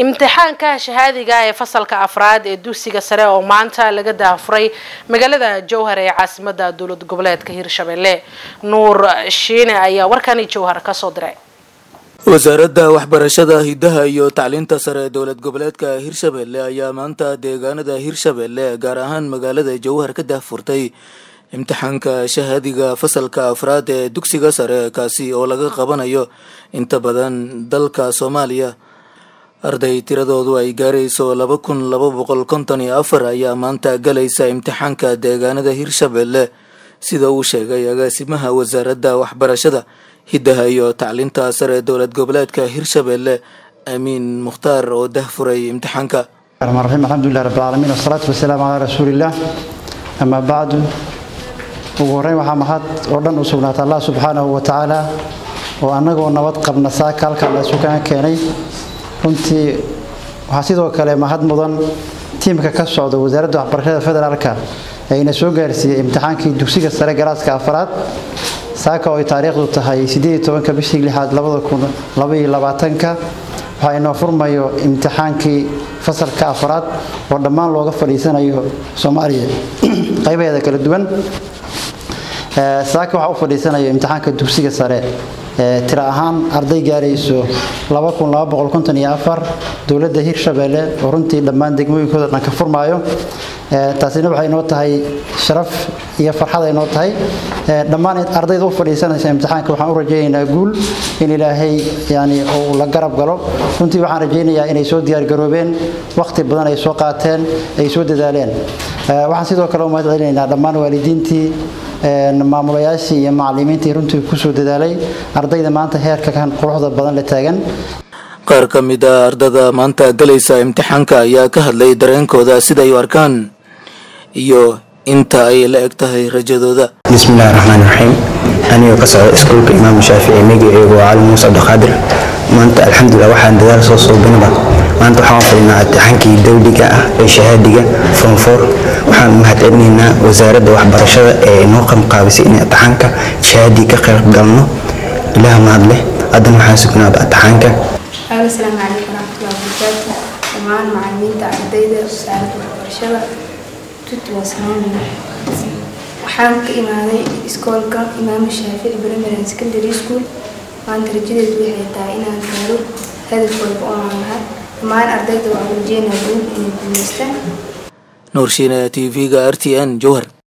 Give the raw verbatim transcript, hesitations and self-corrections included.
imtixaanka shahaadiga ee fasalka afraad ee dugsiga sare oo maanta laga daafuray magaalada Jowhar ee caasimadda dowlad goboleedka Hirshabelle. Nuur Shiine ayaa warkani Jowhar ka soo diray. wasaaradda waxbarashada hidaha iyo tacliinta sare ee dowlad goboleedka Hirshabelle ayaa maanta deegaanada Hirshabelle gaar ahaan magaalada Jowhar ka daafurtay imtixaanka shahaadiga fasalka afraad ee dugsiga sare kaasi oo laga qabanayo inta badan dalka Soomaaliya. arday tiradoodu ay gaarayso laba kun laba boqol konton iyo afar ayaa maanta galaysa imtixaanka deegaanada Hirshabelle sida uu sheegay agaasimaha wasaaradda waxbarashada hidaha iyo tacliinta sare ee dowlad goboleedka Hirshabelle Amiin Mukhtaar oo dahfuray imtixaanka. alxamdulillahi rabbil aalamiin wasalaatu wasalaamu ala rasuulillah amma ba'du. ugu horeyn waxaa mahad oo dhan u sugnaatay Allah subhanahu wa ta'ala oo anagoo nabad qabna saakaalka la sugaan keenay. runtii waxaa sidoo kale mahad mudan tiimka ka socda wasaaradda waxbarashada federaalka ayna soo gaarsiiyay imtixaankii dugsiga sare galaaska afraad saaka oo taariikhdu tahay siddeed iyo tobanka bishii lixaad labada kun laba iyo labaatanka waxaa inoo furmayo imtixaankii fasalka afraad oo dhammaan looga fadhiisanayo Soomaaliya qaybaheeda kala duwan. saaka waxaa u fadhiisanayo imtixaanka dugsiga sare tira ahaan arday gaarayso laba kun laba boqol konton iyo afar dowladda Hirshabelle oo runtii dhammaan degmooyinkooda dhan ka furmaayo. taasina waxay noo tahay sharaf iyo farxad ay noo tahay dhammaan ardayda u fadhiisanaysa imtixaanka. waxaan u rajaynaynaa guul in Ilaahay yani uu la garab galo. runtii waxaan rajaynayaa inay soo diyaar garoobeen waqti badan ay soo qaateen ay soo dadaaleen. waxaan sidoo kale u mahad celinaynaa dhammaan waalidiintii maamulayaashii iyo macallimiintii runtii ku soo dadaalay ardayda maanta heerka kan quruxda badan la taagan. qaar ka mid ah ardada maanta galaysa imtixaanka ayaa ka hadlay dareenkooda sida ay u arkaan iyo inta ay la eg tahay rajadooda. bismillahir rahmaanir rahiim. aniga ka socda iskuulka Imaam Shaafici magaceedu waa Cali Muuse Abdulqaadir. maanta alxamdulillah waxaan dadaal soo soo binaba maanta waxaan fadhinaa imtixaankii dawliga ah ee shahaadiga form four. waxaan mahad celinaynaa wasaaradda waxbarashada ee noo qaybqaabisay in imtixaanka shahaadi ka qayb galno. ilaah mahad leh. haddana waxaan sugnaa imtixaanka. السلام عليكم ورحمة الله وبركاته. ومعنا معلمين تعديدة وسعادة وبرشلة تتوى سنوني وحالك إمامي إسكولك إمام الشافعي بريمير سكندري سكول وعن ترجيد الوحي تاعينا الكارو هذا الفرق عنها ومعنا أرديدة وعبرجينا بول إن البنستان. نور شينا تي في ار تي ان جوهر.